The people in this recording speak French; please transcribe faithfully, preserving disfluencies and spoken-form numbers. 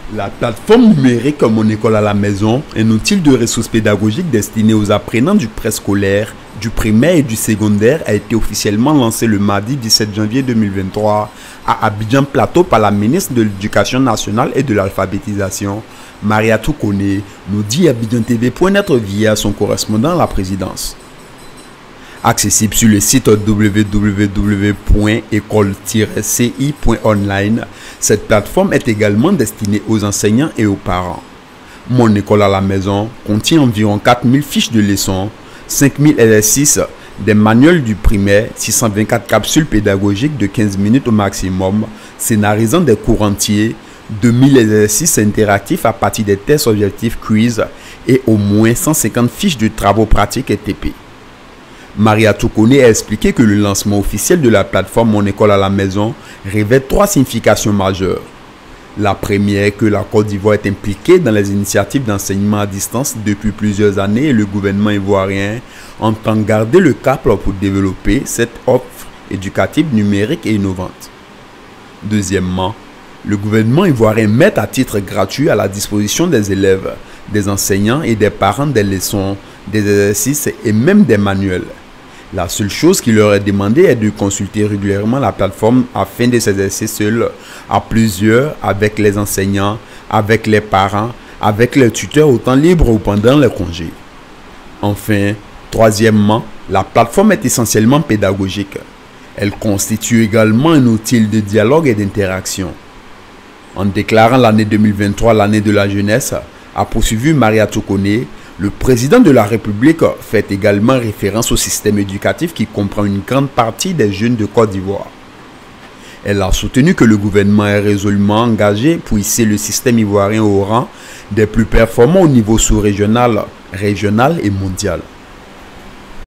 La plateforme numérique Mon école à la maison est un outil de ressources pédagogiques destiné aux apprenants du préscolaire, du primaire et du secondaire a été officiellement lancé le mardi dix-sept janvier deux mille vingt-trois à Abidjan Plateau par la ministre de l'Éducation nationale et de l'alphabétisation, Mariatou Kone, nous dit Abidjan T V point net via son correspondant à la présidence. Accessible sur le site w w w point école tiret c i point online, cette plateforme est également destinée aux enseignants et aux parents. Mon école à la maison contient environ quatre mille fiches de leçons, cinq mille exercices, des manuels du primaire, six cent vingt-quatre capsules pédagogiques de quinze minutes au maximum, scénarisant des cours entiers, deux mille exercices interactifs à partir des tests objectifs quiz et au moins cent cinquante fiches de travaux pratiques et T P. Mariatou Kone a expliqué que le lancement officiel de la plateforme Mon école à la maison revêt trois significations majeures. La première est que la Côte d'Ivoire est impliquée dans les initiatives d'enseignement à distance depuis plusieurs années et le gouvernement ivoirien entend garder le cap pour développer cette offre éducative numérique et innovante. Deuxièmement, le gouvernement ivoirien met à titre gratuit à la disposition des élèves, des enseignants et des parents des leçons, des exercices et même des manuels. La seule chose qui leur est demandée est de consulter régulièrement la plateforme afin de s'exercer seul, à plusieurs, avec les enseignants, avec les parents, avec les tuteurs au temps libre ou pendant les congés. Enfin, troisièmement, la plateforme est essentiellement pédagogique. Elle constitue également un outil de dialogue et d'interaction. En déclarant l'année deux mille vingt-trois l'année de la jeunesse, a poursuivi Mariatou Kone, le président de la République fait également référence au système éducatif qui comprend une grande partie des jeunes de Côte d'Ivoire. Elle a soutenu que le gouvernement est résolument engagé pour hisser le système ivoirien au rang des plus performants au niveau sous-régional, régional et mondial.